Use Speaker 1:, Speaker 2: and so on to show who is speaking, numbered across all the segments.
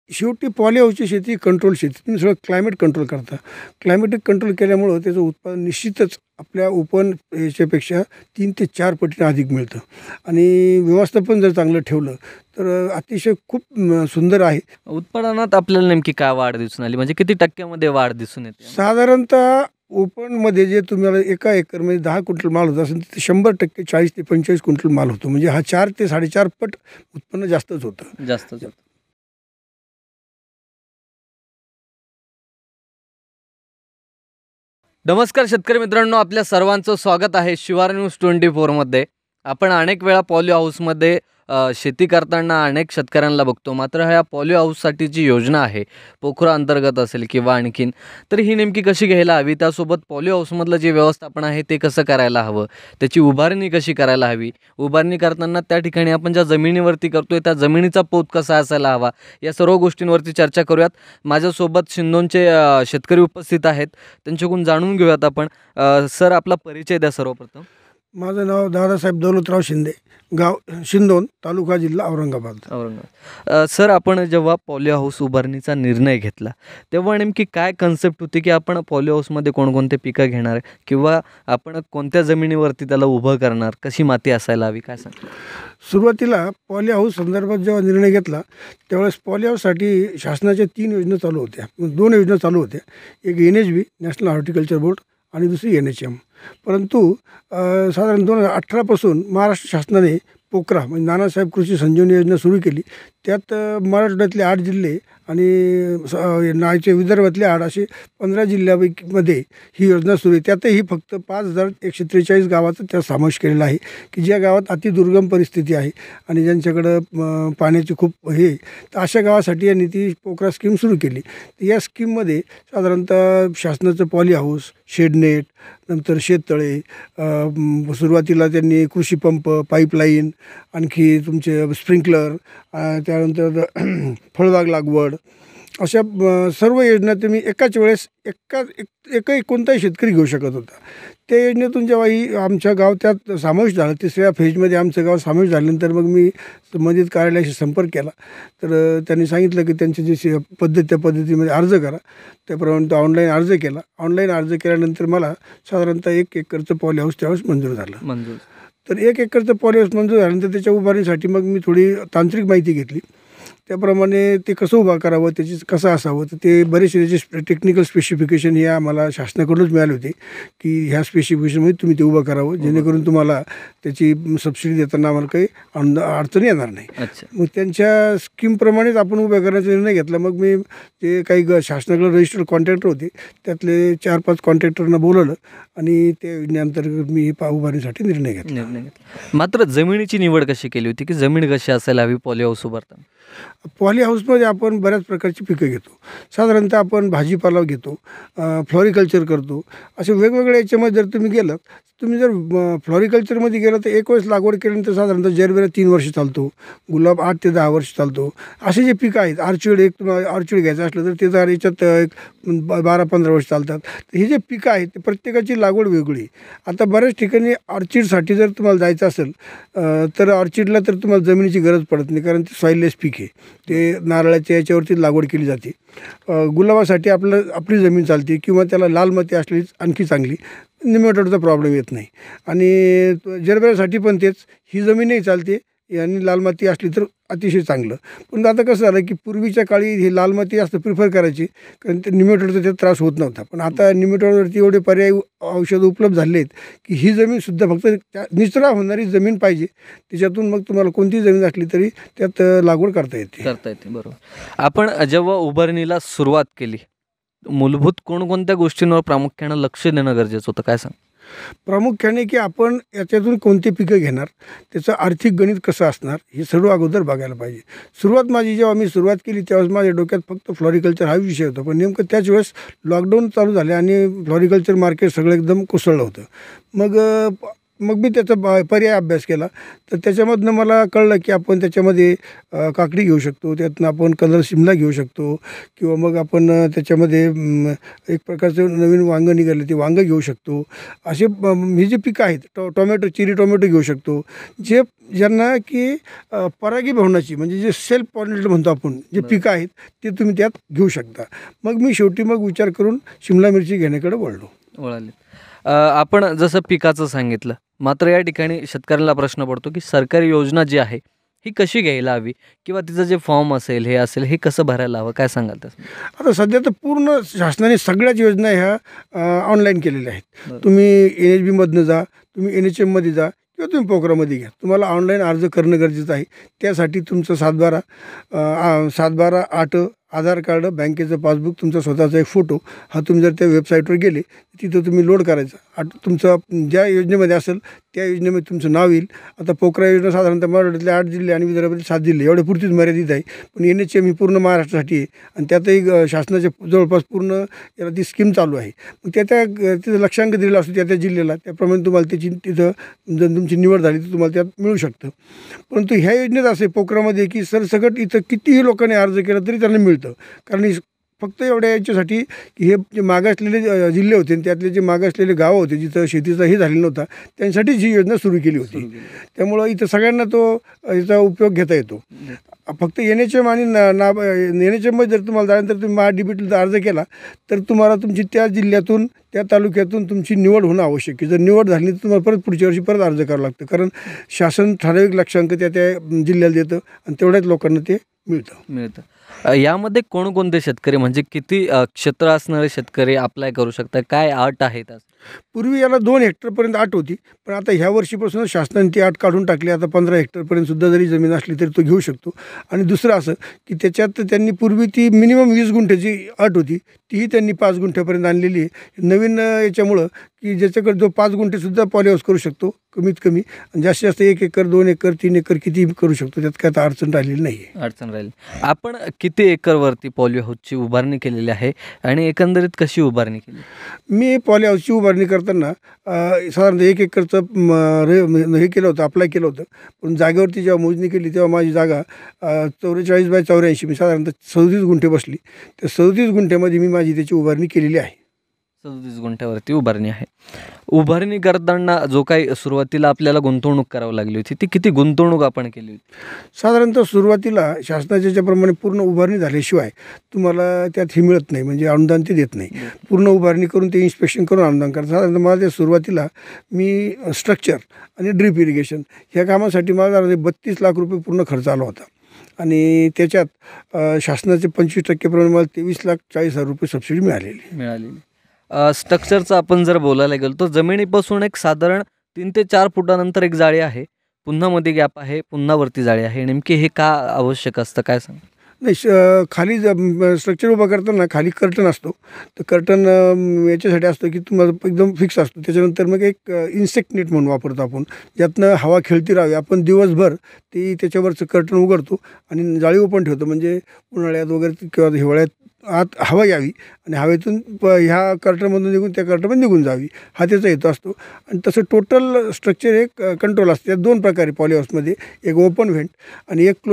Speaker 1: शेवटी पॉली हाऊसची शेती कंट्रोल शेती, तुम्ही सगळं क्लायमेट कंट्रोल करता. क्लायमेटिक कंट्रोल केल्यामुळं त्याचं उत्पादन निश्चितच आपल्या ओपन याच्यापेक्षा 3 ते 4 पटीने अधिक मिळतं. आणि व्यवस्थापन जर चांगलं ठेवलं तर अतिशय खूप सुंदर आहे.
Speaker 2: उत्पादनात आपल्याला नेमकी काय वाढ दिसून आली, म्हणजे किती टक्क्यामध्ये वाढ दिसून येते?
Speaker 1: साधारणतः ओपनमध्ये जे तुम्हाला एका एकरमध्ये 10 क्विंटल माल होत असेल तर 100% 40 ते 45 क्विंटल माल होतो. म्हणजे हा 4 ते 4.5 पट उत्पन्न जास्तच होतं.
Speaker 2: जास्त नमस्कार शेतकरी मित्रांनो, आपल्या सर्वांचं स्वागत आहे शिवार न्यूज 24मध्ये. आपण अनेक वेळा पॉली हाऊसमध्ये शेती करताना अनेक शेतकऱ्यांना बघतो, मात्र ह्या पॉली हाऊससाठी जी योजना आहे पोखरा अंतर्गत असेल किंवा आणखीन, तर ही नेमकी कशी घ्यायला हवी, त्यासोबत पॉली हाऊसमधलं जे व्यवस्थापन आहे ते कसं करायला हवं, त्याची उभारणी कशी करायला हवी, उभारणी करताना त्या ठिकाणी आपण ज्या जमिनीवरती करतोय त्या जमिनीचा पोत कसा असायला हवा, या सर्व गोष्टींवरती चर्चा करूयात. माझ्यासोबत शिंदोनचे शेतकरी उपस्थित आहेत, त्यांच्याकडून जाणून घेऊयात आपण. सर, आपला परिचय द्या सर्वप्रथम.
Speaker 1: माझं नाव दादासाहेब दौलतराव शिंदे, गाव शिंदोन, तालुका जिल्हा औरंगाबाद.
Speaker 2: सर, आपण जेव्हा पॉली हाऊस उभारणीचा निर्णय घेतला तेव्हा नेमकी काय कन्सेप्ट होती, की आपण पॉली हाऊसमध्ये कोणकोणते पिकं घेणार किंवा आपण कोणत्या जमिनीवरती त्याला उभं करणार, कशी माती असायला हवी, काय सांग?
Speaker 1: सुरुवातीला पॉली हाऊस संदर्भात जेव्हा निर्णय घेतला त्यावेळेस पॉली हाऊससाठी शासनाच्या 3 योजना चालू होत्या, 2 योजना चालू होत्या. एक NHB नॅशनल हॉर्टिकल्चर बोर्ड आणि दुसरी NHM. परंतु साधारण 2018पासून महाराष्ट्र शासनाने पोखरा म्हणजे नानासाहेब कृषी संजीवनी योजना सुरू केली. त्यात मराठवाड्यातले 8 जिल्हे आणि नायचे विदर्भातले 8 असे 15 जिल्ह्यामध्ये ही योजना सुरू आहे. त्यातही फक्त 5143 गावाचा त्यात समावेश केलेला आहे, की ज्या गावात अतिदुर्गम परिस्थिती आहे आणि ज्यांच्याकडं पाण्याची खूप हे, तर अशा गावासाठी यांनी ती पोखरा स्कीम सुरू केली. तर या स्कीममध्ये साधारणतः शासनाचं पॉली हाऊस, शेडनेट, नंतर शेततळे, सुरुवातीला त्यांनी कृषी पंप, पाईपलाईन, आणखी तुमचे स्प्रिंकलर, त्यानंतर फळबाग लागवड, अशा सर्व योजना तुम्ही एकाच वेळेस एकही कोणताही शेतकरी घेऊ शकत होता. त्या योजनेतून जेव्हा ही आमच्या गाव त्यात समावेश झाला, 3ऱ्या फेजमध्ये आमचं गाव समावेश झाल्यानंतर मग मी संबंधित कार्यालयाशी संपर्क केला. तर त्यांनी सांगितलं की त्यांची जी पद्धत त्या पद्धतीमध्ये अर्ज करा. त्याप्रमाणे तो ऑनलाईन अर्ज केला. ऑनलाईन अर्ज केल्यानंतर मला साधारणतः 1 एकरचं पॉली हाऊस त्यावेळेस मंजूर झालं. तर 1 एकरचं पॉली हाऊस मंजूर झाल्यानंतर त्याच्या उभारणीसाठी मग मी थोडी तांत्रिक माहिती घेतली. त्याप्रमाणे ते कसं उभा करावं, त्याची कसं असावं, तर ते बरेचसे त्याचे टेक्निकल स्पेसिफिकेशन हे आम्हाला शासनाकडूनच मिळाले होते, की ह्या स्पेसिफिकेशनमध्ये तुम्ही ते उभं करावं, जेणेकरून तुम्हाला त्याची सबसिडी देताना आम्हाला काही अडचण येणार नाही. मग त्यांच्या स्कीमप्रमाणेच आपण उभ्या करण्याचा निर्णय घेतला. मग मी जे काही शासनाकडे रजिस्टर्ड कॉन्ट्रॅक्टर होते त्यातले 4-5 कॉन्ट्रॅक्टरना बोलवलं आणि त्या योजनेअंतर्गत मी उभारणीसाठी निर्णय घेतला.
Speaker 2: मात्र जमिनीची निवड कशी केली होती, की जमीन कशी असायला हवी पॉली हाऊस उभारताना?
Speaker 1: पॉली हाऊसमध्ये आपण बऱ्याच प्रकारची पिकं घेतो. साधारणतः आपण भाजीपाला घेतो, फ्लॉरिकल्चर करतो. असे वेगवेगळ्या याच्यामध्ये जर तुम्ही गेलात, तुम्ही जर फ्लॉरिकल्चरमध्ये गेलं तर 1 वर्ष लागवड केल्यानंतर साधारणतः जरबेरा 3 वर्ष चालतो, गुलाब 8 ते 10 वर्ष चालतो. असे जे पिकं आहेत, ऑर्चिड, एक तुम्हाला ऑर्चिड घ्यायचं असलं तर ते जर याच्यात एक 12-15 वर्ष चालतात. तर हे जे पिकं आहेत ते प्रत्येकाची लागवड वेगळी. आता बऱ्याच ठिकाणी ऑर्चिडसाठी जर तुम्हाला जायचं असेल तर ऑर्चिडला तर तुम्हाला जमिनीची गरज पडत नाही, कारण ते सॉईललेस पीक आहे, ते नारळाच्या याच्यावरती लागवड केली जाते. गुलाबासाठी आपली जमीन चालते किंवा त्याला लाल माती असली आणखी चांगली, निमेटोडचा प्रॉब्लेम येत नाही. आणि जरबेरासाठी पण तेच, ही जमीनही चालते आणि लाल माती असली तर अतिशय चांगलं. पण आता कसं झालं की पूर्वीच्या काळी ही लाल माती जास्त प्रिफर करायची, कारण ते निमेटोडचा त्यात त्रास होत नव्हता. पण आता निमेटोडवरती एवढे पर्यायी औषधं उपलब्ध झाले आहेत की ही जमीनसुद्धा फक्त निचरा होणारी जमीन पाहिजे, त्याच्यातून मग तुम्हाला कोणती जमीन असली तरी त्यात लागवड करता येते.
Speaker 2: बरोबर. आपण जेव्हा उभारणीला सुरुवात केली, मूलभूत कोणकोणत्या गोष्टींवर प्रामुख्यानं लक्ष देणं गरजेचं होतं, काय सांग?
Speaker 1: प्रामुख्याने की आपण याच्यातून कोणती पिकं घेणार, त्याचं आर्थिक गणित कसं असणार, हे सर्व अगोदर बघायला पाहिजे. सुरुवात माझी जेव्हा मी सुरुवात केली त्यावेळेस माझ्या डोक्यात फक्त फ्लॉरिकल्चर हा विषय होता. पण नेमकं त्याच वेळेस लॉकडाऊन चालू झाले आणि फ्लॉरिकल्चर मार्केट सगळं एकदम कोसळलं होतं. मग मग मी त्याचा पर्याय अभ्यास केला. तर त्याच्यामधनं मला कळलं की आपण त्याच्यामध्ये काकडी घेऊ शकतो, त्यातनं आपण कलर शिमला घेऊ शकतो, किंवा मग आपण त्याच्यामध्ये एक प्रकारचं नवीन वांगं निघालं ते वांगं घेऊ शकतो. असे ही जी पिकं आहेत, टोमॅटो, चेरी टोमॅटो घेऊ शकतो, जे ज्यांना की परागीभवनाची म्हणजे जे सेल्फ पॉलिनेटेड म्हणतो आपण, जे पिकं आहेत ते तुम्ही त्यात घेऊ शकता. मग मी शेवटी विचार करून शिमला मिरची घेण्याकडे वळलो.
Speaker 2: आपण जसं पिकाचं सांगितलं, मात्र या ठिकाणी शेतकऱ्याला प्रश्न पडतो की सरकारी योजना जी आहे ही कशी घ्यायला हवी, किंवा तिचं जे फॉर्म असेल हे असेल हे कसं भरायला हवं, काय सांगाल त्याचं?
Speaker 1: आता सध्या तर पूर्ण शासनाने सगळ्याच योजना ह्या ऑनलाईन केलेल्या आहेत.
Speaker 2: बरं.
Speaker 1: तुम्ही NHBमधनं जा, तुम्ही NHMमध्ये जा, किंवा तुम्ही पोखरामध्ये घ्या. तुम्हाला ऑनलाईन अर्ज करणं गरजेचं आहे. त्यासाठी तुमचं 7/12/8 आधार कार्ड, बँकेचं पासबुक, तुमचा स्वतःचा एक फोटो, हा तुम्ही जर त्या वेबसाईटवर गेले तिथं तुम्ही लोड करायचा. तुमचं ज्या योजनेमध्ये असेल त्या योजनेमध्ये तुमचं नाव येईल. आता पोखरा योजना साधारणतः मराठवाड्यातले 8 जिल्हे आणि विदर्भातील 7 जिल्हे एवढ्या पुरतीच मर्यादित आहे. पण NHM ही पूर्ण महाराष्ट्रासाठी आहे आणि त्यातही शासनाच्या जवळपास पूर्ण याला ती स्कीम चालू आहे. मग तिथं लक्षांक दिलेला असतो त्या जिल्ह्याला, त्याप्रमाणे तुम्हाला त्याची तिथं जर तुमची निवड झाली तर तुम्हाला त्यात मिळू शकतं. परंतु ह्या योजनेत असे पोखरामध्ये की सरसकट इथं कितीही लोकांनी अर्ज केला तरी त्यांना मिळतं. कारण फक्त एवढ्या याच्यासाठी की हे जे मागासलेले जिल्हे होते, त्यातले जे मागासलेले गावं होते जिथं शेतीचा हे झालेला नव्हता, त्यांसाठीच ही योजना सुरू केली होती. त्यामुळं इथं सगळ्यांना याचा उपयोग घेता येतो. फक्त NHM आणि NHMमध्ये जर तुम्हाला झाल्यानंतर तुम्ही महाडीबीटीचा अर्ज केला तर तुम्हाला तुमची त्या जिल्ह्यातून, त्या तालुक्यातून तुमची निवड होणं आवश्यक आहे. जर निवड झाली तर तुम्हाला परत पुढच्या वर्षी परत अर्ज करावं लागतं, कारण शासन ठराविक लक्षांक त्या जिल्ह्याला देतं आणि तेवढ्याच लोकांना ते मिळतं.
Speaker 2: यामध्ये कोणकोणते शेतकरी, म्हणजे किती क्षेत्र असणारे शेतकरी अप्लाय करू शकतात, काय अट आहे त्यात?
Speaker 1: पूर्वी याला 2 हेक्टरपर्यंत अट होती, पण आता ह्या वर्षीपासूनच शासनाने ती अट काढून टाकली. आता 15 हेक्टरपर्यंत सुद्धा जरी जमीन असली तरी तो घेऊ शकतो. आणि दुसरं असं की त्याच्यात त्यांनी पूर्वी ती मिनिमम 20 गुंठ्याची अट होती, तीही त्यांनी 5 गुंठ्यापर्यंत आणलेली आहे. नवीन याच्यामुळं की ज्याच्याकडे जो 5 गुंठेसुद्धा पॉलीहाऊस करू शकतो कमीत कमी, आणि जास्तीत जास्त 1 एकर, 2 एकर, 3 एकर कितीही करू शकतो. त्यात काय आता अडचण राहिलेली नाही आहे.
Speaker 2: आपण किती एकरवरती पॉलीहाऊसची उभारणी केलेली आहे आणि एकंदरीत कशी उभारणी केली?
Speaker 1: मी पॉलीहाऊसची उभारणी करताना साधारणतः 1 एकरचं हे केलं होतं, अप्लाय केलं होतं. पण जागेवरती जेव्हा मोजणी केली तेव्हा माझी जागा 44/84, मी साधारणतः 37 गुंठे बसली. त्या 37 गुंठ्यामध्ये मी माझी त्याची उभारणी केलेली आहे.
Speaker 2: 37 गुंठ्यावरती उभारणी आहे. उभारणी करताना जो काही सुरुवातीला आपल्याला गुंतवणूक करावी लागली होती, ती किती गुंतवणूक आपण केली होती?
Speaker 1: साधारणतः सुरुवातीला शासनाच्या ज्याप्रमाणे पूर्ण उभारणी झाल्याशिवाय तुम्हाला त्यात हे मिळत नाही, म्हणजे अनुदान ते देत नाही. पूर्ण उभारणी करून ते इन्स्पेक्शन करून अनुदान करतात. साधारणतः मला त्या सुरुवातीला मी स्ट्रक्चर आणि ड्रीप इरिगेशन ह्या कामासाठी मला 32 लाख रुपये पूर्ण खर्च आला होता. आणि त्याच्यात शासनाचे 25% प्रमाणे मला 23,40,000 रुपये सबसिडी मिळालेली.
Speaker 2: स्ट्रक्चरचं आपण जर बोलायला गेलो तर जमिनीपासून एक साधारण 3 ते 4 फुटानंतर एक जाळी आहे, पुन्हा मध्ये गॅप आहे, पुन्हा वरती जाळी आहे. नेमकी हे का आवश्यक असतं, काय सांग?
Speaker 1: नाही, खाली स्ट्रक्चर उभं करताना खाली कर्टन असतो. तर कर्टन याच्यासाठी असतं की तुम्हाला एकदम फिक्स असतो. त्याच्यानंतर मग एक इन्सेक्ट नेट म्हणून वापरतो आपण, ज्यातनं हवा खेळती राहावी. आपण दिवसभर त्याच्यावरचं कर्टन उघडतो आणि जाळी ओपन ठेवतो, म्हणजे उन्हाळ्यात वगैरे किंवा हिवाळ्यात आत हवा यावी आणि हवेतून ह्या कर्टनमधून निघून त्या कर्टनमध्ये निघून जावी, हा त्याचा हेतू असतो. आणि तसं टोटल स्ट्रक्चर एक कंट्रोल असते. त्यात 2 प्रकारे पॉलीहाऊसमध्ये, एक ओपन व्हेंट आणि एक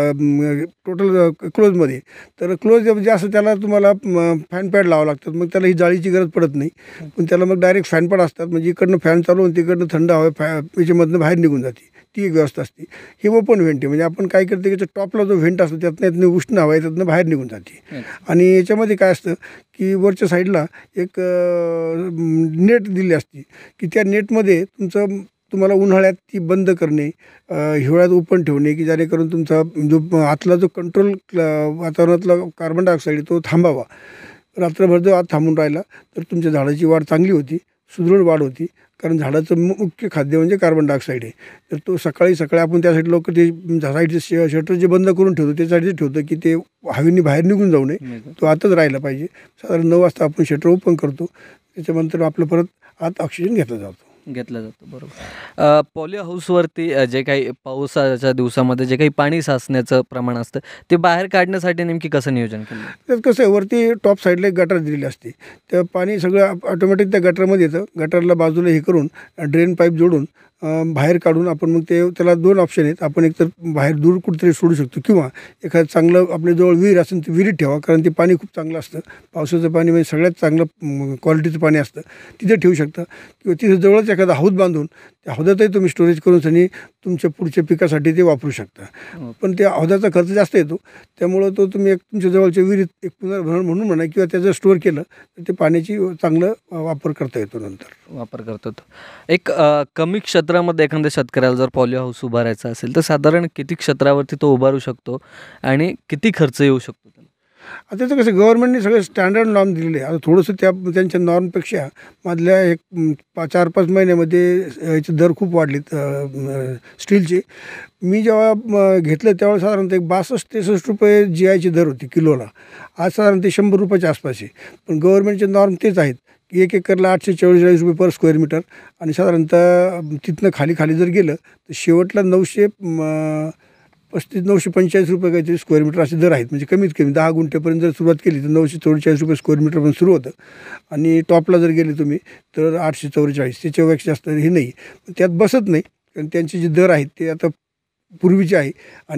Speaker 1: टोटल क्लोजमध्ये. तर क्लोज जे असं त्याला तुम्हाला फॅन पॅड लावावं लागतात. मग त्याला ही जाळीची गरज पडत नाही, पण त्याला मग डायरेक्ट फॅन पॅड असतात, म्हणजे इकडनं फॅन चालू होऊन तिकडनं थंड हवा याच्यामधनं बाहेर निघून जाते. ती एक व्यवस्था असते. हे ओपन व्हेंट आहे, म्हणजे आपण काय करतो की त्याच्या टॉपला जो व्हेंट असतो त्यातनं उष्ण हवा आहे, त्यातनं बाहेर निघून जाते. आणि याच्यामध्ये काय असतं की वरच्या साईडला एक नेट दिली असते की त्या नेटमध्ये तुम्हाला उन्हाळ्यात ती बंद करणे, हिवाळ्यात ओपन ठेवणे, की जेणेकरून तुमचा जो आतला जो कंट्रोल वातावरणातला कार्बन डायऑक्साईड तो थांबावा. रात्रभर जो आत थांबून राहिला तर तुमच्या झाडाची वाढ चांगली होती, सुदृढ वाढ होती. कारण झाडाचं मुख्य खाद्य म्हणजे कार्बन डायऑक्साईड आहे. तर तो सकाळी आपण त्यासाठी लोक ते साईडचे शटर जे बंद करून ठेवतो त्यासाठी ठेवतं की ते हवेने बाहेर निघून जाऊ नये, तो आतच राहिला पाहिजे. साधारण 9 वाजता आपण शटर ओपन करतो, त्याच्यानंतर आपलं परत आत ऑक्सिजन घेतला जातो.
Speaker 2: घेतलं जातं. बरोबर. पॉलिओ हाऊसवरती जे काही पावसाच्या दिवसामध्ये जे काही पाणी साचण्याचं प्रमाण असतं ते बाहेर काढण्यासाठी नेमकी कसं नियोजन केलं?
Speaker 1: त्यात कसं आहे, वरती टॉप साईडला एक गटार दिलेली असते. त्या पाणी सगळं ऑटोमॅटिक त्या गटारमध्ये येतं. गटारला बाजूला हे करून ड्रेन पाईप जोडून बाहेर काढून आपण मग त्याला 2 ऑप्शन आहेत. आपण एकतर बाहेर दूर कुठेतरी सोडू शकतो किंवा एखादं चांगलं आपल्याजवळ विहीर असेल तर विहिरीत ठेवा, कारण ते पाणी खूप चांगलं असतं. पावसाचं पाणी म्हणजे सगळ्यात चांगलं क्वालिटीचं पाणी असतं, तिथे ठेवू शकता. किंवा तिथे जवळच एखादा हौद बांधून त्या हौदातही तुम्ही स्टोरेज करून आणि तुमच्या पुढच्या पिकासाठी ते वापरू शकता. पण त्या हौदाचा खर्च जास्त येतो, त्यामुळं तो तुम्ही एक तुमच्या जवळच्या विहिरीत एक पुनर्भरण म्हणून म्हणा किंवा त्याचं स्टोअर केलं तर ते पाण्याची चांगलं वापर करता येतो नंतर.
Speaker 2: वापर करतो तो. एक कमी क्षेत्रामध्ये एखाद्या शेतकऱ्याला जर पॉलिओ हाऊस उभारायचा असेल तर साधारण किती क्षेत्रावरती तो उभारू शकतो आणि किती खर्च येऊ शकतो त्याला?
Speaker 1: आता त्याचं कसं गव्हर्नमेंटने सगळे स्टँडर्ड नॉर्म दिलेले आहे. आता थोडंसं त्यांच्या नॉर्मपेक्षा मधल्या एक 4-5 महिन्यामध्ये याचे दर खूप वाढलेत स्टीलचे. मी जेव्हा घेतलं त्यावेळेस साधारणतः एक 62-63 रुपये GIची दर होती किलोला. आज साधारण ते 100 रुपयाच्या आसपास आहे. पण गव्हर्नमेंटचे नॉर्म तेच आहेत की 1 एकरला 844 रुपये पर स्क्वेअर मीटर आणि साधारणतः तिथनं खाली जर गेलं तर शेवटला 935-945 रुपये काहीतरी स्क्वेअर मीटर असे दर आहेत. म्हणजे कमीत कमी 10 गुंठेपर्यंत जर सुरुवात केली तर 944 रुपये स्क्वेअर मीटरपर्यंत सुरू होतं आणि टॉपला जर गेले तुम्ही तर 844. त्याच्यापेक्षा जास्त हे नाही. त्यात बसत नाही, कारण त्यांचे जे दर आहेत ते आता पूर्वीचे आहे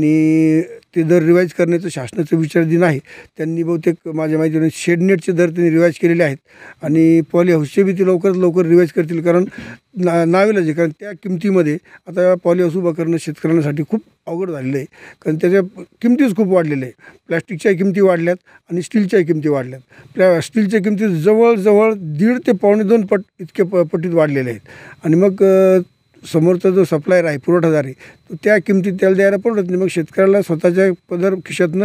Speaker 1: आणि ते दर रिवाईज करण्याचं शासनाचं विचाराधीन आहे. त्यांनी बहुतेक माझ्या माहितीने शेडनेटचे दर त्यांनी रिवाईज केलेले आहेत आणि पॉली हाऊसचे बी ते लवकरात लवकर रिवाईज करतील, कारण नाविलाज आहे. कारण त्या किमतीमध्ये आता पॉली हाऊस उभं करणं शेतकऱ्यांसाठी खूप अवघड झालेलं आहे, कारण त्याच्या किमतीच खूप वाढलेल्या आहे. प्लॅस्टिकच्या किमती वाढल्यात आणि स्टीलच्याही किमती वाढल्यात. स्टीलच्या किमती जवळजवळ 1.5 ते 2.25 पट इतक्या पटीत वाढलेल्या आहेत आणि मग समोरचा जो सप्लायर आहे, पुरवठादार आहे, तो त्या किमतीत त्याला द्यायला परवडत नाही. मग शेतकऱ्याला स्वतःच्या पदर खिशातनं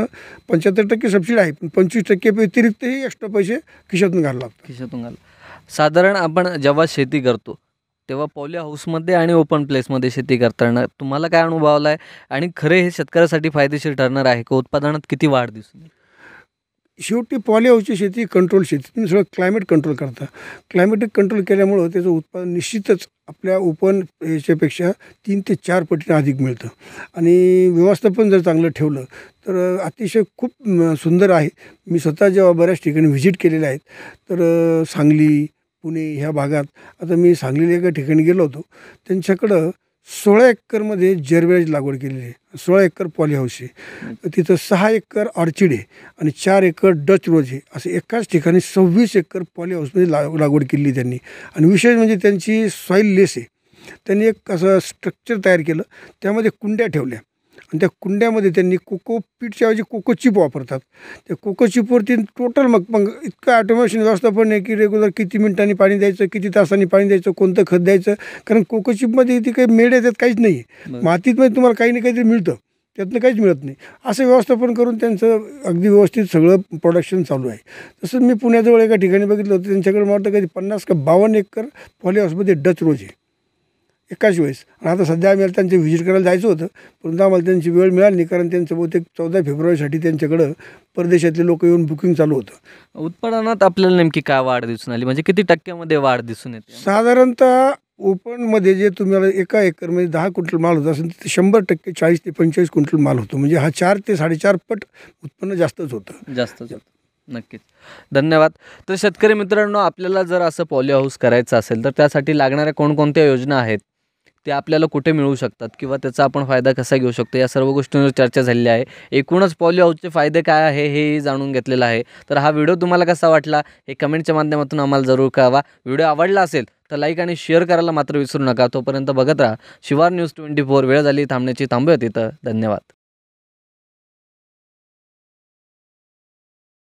Speaker 1: 75% सबसिडी आहे, पण 25% व्यतिरिक्तही एक्स्ट्रा पैसे खिशातून घालावं लागतात.
Speaker 2: खिशातून घाल. साधारण आपण जेव्हा शेती करतो तेव्हा पॉली हाऊसमध्ये आणि ओपन प्लेसमध्ये शेती करताना तुम्हाला काय अनुभव आला आहे आणि खरे हे शेतकऱ्यासाठी फायदेशीर ठरणार आहे का? उत्पादनात किती वाढ दिसून येईल?
Speaker 1: शेवटी पॉली हाऊसची शेती कंट्रोल शेती. तुम्ही सगळं क्लायमेट कंट्रोल करता. क्लायमेटिक कंट्रोल केल्यामुळं त्याचं उत्पादन निश्चितच आपल्या ओपन याच्यापेक्षा 3 ते 4 पटीने अधिक मिळतं आणि व्यवस्थापन जर चांगलं ठेवलं तर अतिशय खूप सुंदर आहे. मी स्वतः जेव्हा बऱ्याच ठिकाणी व्हिजिट केलेल्या आहेत तर सांगली, पुणे ह्या भागात, आता मी सांगलीला एका ठिकाणी गेलो होतो. त्यांच्याकडं 16 एकरमध्ये जरबेराची लागवड केलेली आहे. 16 एकर पॉली हाऊस आहे. तिथं 6 एकर ऑर्चिड आहे आणि 4 एकर डच रोज आहे. असं एकाच ठिकाणी 26 एकर पॉली हाऊसमध्ये लागवड केली त्यांनी. आणि विशेष म्हणजे त्यांची सॉईल लेस आहे. त्यांनी एक असं स्ट्रक्चर तयार केलं, त्यामध्ये कुंड्या ठेवल्या आणि त्या कुंड्यामध्ये त्यांनी कोकोपीटच्या ऐवजी कोकोचिप वापरतात. त्या कोकोचिपवरती टोटल मग इतकं ऑटोमेशन व्यवस्थापन आहे की रेग्युलर किती मिनिटांनी पाणी द्यायचं, किती तासांनी पाणी द्यायचं, कोणतं खत द्यायचं. कारण कोकोचिपमध्ये ती काही मेड त्यात काहीच नाही आहे. मातीतमध्ये तुम्हाला काही ना काहीतरी मिळतं, त्यातनं काहीच मिळत नाही. असं व्यवस्थापन करून त्यांचं अगदी व्यवस्थित सगळं प्रोडक्शन चालू आहे. तसंच मी पुण्याजवळ एका ठिकाणी बघितलं होतं, त्यांच्याकडे मला वाटतं काही 50 का 52 एकर पॉली हाऊसमध्ये डच रोज आहे एकाच वेळेस. आणि आता सध्या आम्हाला त्यांचे व्हिजिट करायला जायचं होतं, परंतु आम्हाला त्यांची वेळ मिळाली नाही, कारण त्यांचं बहुतेक 14 फेब्रुवारीसाठी त्यांच्याकडं परदेशातले लोक येऊन बुकिंग चालू होतं.
Speaker 2: उत्पादनात आपल्याला नेमकी काय वाढ दिसून आली, म्हणजे किती टक्क्यामध्ये वाढ दिसून येते?
Speaker 1: साधारणतः ओपनमध्ये जे तुम्हाला एका एकरमध्ये 10 क्विंटल माल होत असेल तिथे 100% 40 ते 45 क्विंटल माल होतो. म्हणजे हा 4 ते 4.5 पट उत्पन्न जास्तच होतं.
Speaker 2: जास्तच होतं. नक्कीच. धन्यवाद. तर शेतकरी मित्रांनो, आपल्याला जर असं पॉली हाऊस करायचं असेल तर त्यासाठी लागणाऱ्या कोणकोणत्या योजना आहेत ते आपल्याला कुठे मिळू शकतात किंवा त्याचा आपण फायदा कसा घेऊ शकतो, या सर्व गोष्टींवर चर्चा झालेली आहे. एकूणच पॉली हाऊसचे फायदे काय आहे हेही जाणून घेतलेलं आहे. तर हा व्हिडिओ तुम्हाला कसा वाटला हे कमेंटच्या माध्यमातून आम्हाला जरूर कळवा. व्हिडिओ आवडला असेल तर लाईक आणि शेअर करायला मात्र विसरू नका. तोपर्यंत बघत राहा शिवार न्यूज 24. वेळ झाली थांबण्याची, थांबूया तिथं. धन्यवाद.